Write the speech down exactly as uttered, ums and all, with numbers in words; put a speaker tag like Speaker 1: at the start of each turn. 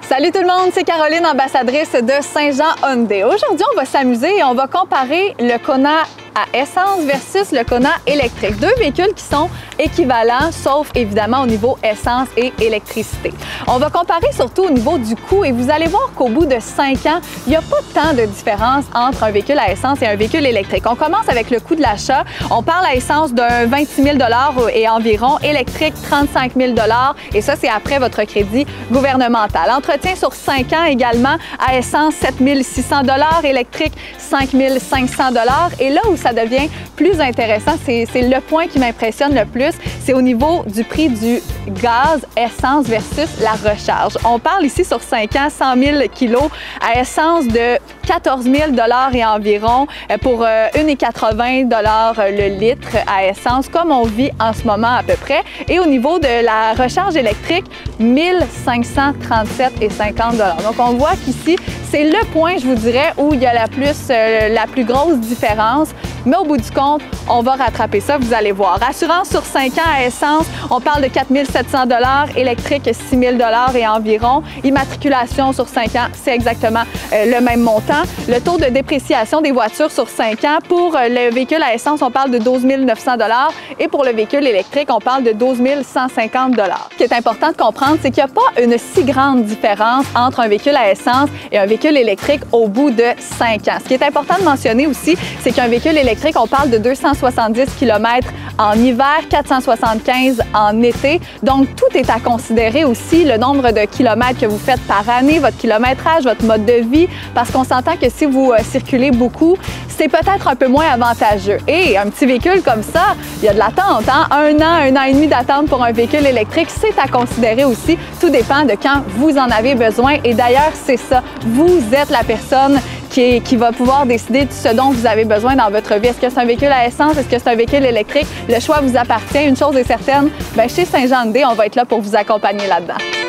Speaker 1: Salut tout le monde, c'est Caroline, ambassadrice de Saint-Jean Hyundai. Aujourd'hui, on va s'amuser et on va comparer le Kona à essence versus le Kona électrique. Deux véhicules qui sont équivalents, sauf évidemment au niveau essence et électricité. On va comparer surtout au niveau du coût et vous allez voir qu'au bout de cinq ans, il n'y a pas tant de différence entre un véhicule à essence et un véhicule électrique. On commence avec le coût de l'achat. On parle à essence d'un vingt-six mille dollars et environ, électrique trente-cinq mille dollars et ça, c'est après votre crédit gouvernemental. Entretien sur cinq ans également, à essence sept mille six cents dollars, électrique cinq mille cinq cents dollars. Et là où ça devient plus intéressant, c'est le point qui m'impressionne le plus, c'est au niveau du prix du gaz essence versus la recharge. On parle ici sur cinq ans, cent mille kilos à essence de quatorze mille dollars et environ pour un virgule quatre-vingts dollars le litre à essence, comme on vit en ce moment à peu près. Et au niveau de la recharge électrique, mille cinq cent trente-sept virgule cinquante dollars. Donc on voit qu'ici, c'est le point, je vous dirais, où il y a la plus, euh, la plus grosse différence. Mais au bout du compte, on va rattraper ça, vous allez voir. Assurance sur cinq ans à essence, on parle de quatre mille sept cents dollars, électrique six mille dollars et environ. Immatriculation sur cinq ans, c'est exactement euh, le même montant. Le taux de dépréciation des voitures sur cinq ans, pour euh, le véhicule à essence, on parle de douze mille neuf cents dollars et pour le véhicule électrique, on parle de douze mille cent cinquante dollars. Ce qui est important de comprendre, c'est qu'il n'y a pas une si grande différence entre un véhicule à essence et un véhicule électrique au bout de cinq ans. Ce qui est important de mentionner aussi, c'est qu'un véhicule électrique, on parle de deux cent soixante-dix kilomètres en hiver, quatre cent soixante-quinze en été. Donc, tout est à considérer aussi, le nombre de kilomètres que vous faites par année, votre kilométrage, votre mode de vie, parce qu'on s'entend que si vous euh, circulez beaucoup, c'est peut-être un peu moins avantageux. Et un petit véhicule comme ça, il y a de l'attente, hein? Un an, un an et demi d'attente pour un véhicule électrique, c'est à considérer aussi. Tout dépend de quand vous en avez besoin. Et d'ailleurs, c'est ça. Vous êtes la personne qui, est, qui va pouvoir décider de ce dont vous avez besoin dans votre vie. Est-ce que c'est un véhicule à essence? Est-ce que c'est un véhicule électrique? Le choix vous appartient. Une chose est certaine, bien, chez Saint-Jean Hyundai, on va être là pour vous accompagner là-dedans.